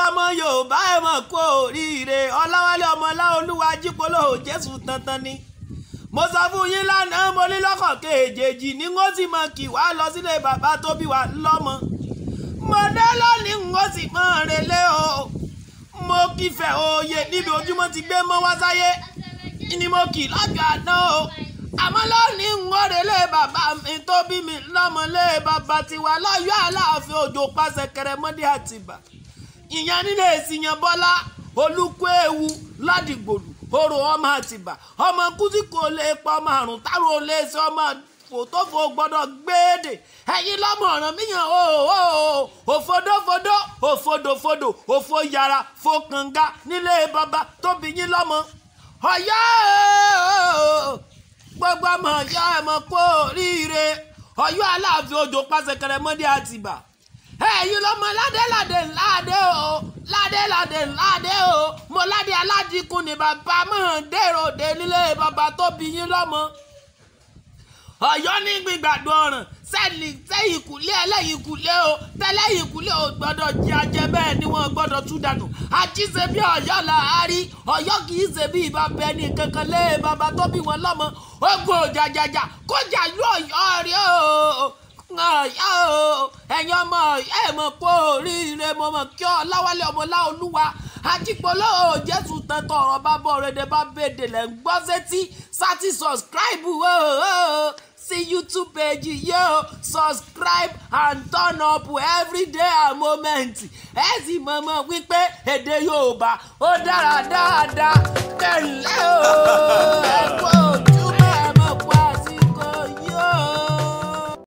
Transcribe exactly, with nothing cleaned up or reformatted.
ọmọ Yorùbá ẹ mọ̀ kú oríire Ọláwálé Ọmọláolúwa Ajípolówó Jésù tantan ni mo sọ fún yín lánàá mo ní lọ́kàn kejì ní wọ́n sì mọ kí wá lọ sílé bàbá tó bí wa lọ́mọ mo dé lónìí wọ́n sì mọ relé o mo kífẹ̀ òye níbi ojúmọ́ ti gbé mọ́ wá sáyé ni mo kì lọ́jọ́ àná o àmọ́ lónìí wọ́n relé bàbá mi tó bí mi lọ́mọ lé bàbá tiwa lọ́yọ́ Aláàfin Òjó pàṣẹ Kẹrẹmọdé Àtìbà ìyẹn nílé ìsìyàn Bọ́lá Olúkúewu Ládìgbòlù Orò ọmọ Àtìbà ọmọ kùsì kò lè pa ọmọ àrùn táwọn olè ṣe ọmọ fòtófò gbọ́dọ̀ gbéèdè ẹ̀yin lọ́mọ ọ̀ràn míyàn o òfodófodó òfodòfodò òfo yàrá fòkànga nílé bàbá tó bí yín lọ́mọ Ọ̀yọ́ gbogbo ọmọ Ọ̀yọ́ ẹ mọ̀ kú oríire Ọ̀yọ́ Aláàfin Òjó pàṣẹ Kẹrẹmọdé Àtìbà ẹ̀yin lọ́mọ ládéládé ńláde o ládéládé ńláde o mo ládé aládìkún ni bàbá mọ̀ dèrò dé nílé bàbá tó bí yín lọ́mọ Ọ̀yọ́ ní gbígbàdo ọ̀ràn sẹ́ẹ̀lì sẹ́yìn kùlé ẹlẹ́yìn kùlé o tẹ́lẹ́yìn kùlé o gbọ́dọ̀ jẹ ajẹ bẹ́ẹ̀ ni wọ́n gbọ́dọ̀ tú dànù àjíṣe bí Ọ̀yọ́ là á rí Ọ̀yọ́ kì í ṣe bí bàbá ẹni kankan lé bàbá tó bí wọn lọ́mọ ogun òjàjàjà kọjá lú Ọ̀yọ́ rí o Ọ̀yọ́ o ẹ̀yin ọmọ Ọ̀yọ́ ẹ̀ mọ̀ kú oríire mo mọ̀ kí Ọláwálé Ọmọláolúwa Ajípolówó Jésù tantan ọ̀rọ̀ bá bọ̀ rẹ̀dẹ̀ bá bèdè lẹ̀ ń gbọ́ sétí sátì subscribe o sí YouTube page yo subscribe and turn up every day and moment ẹ sì mọ̀mọ́ wípé èdè Yorùbá ó dára dáadáa kẹ́ńlẹ́ o ẹ kú ojú.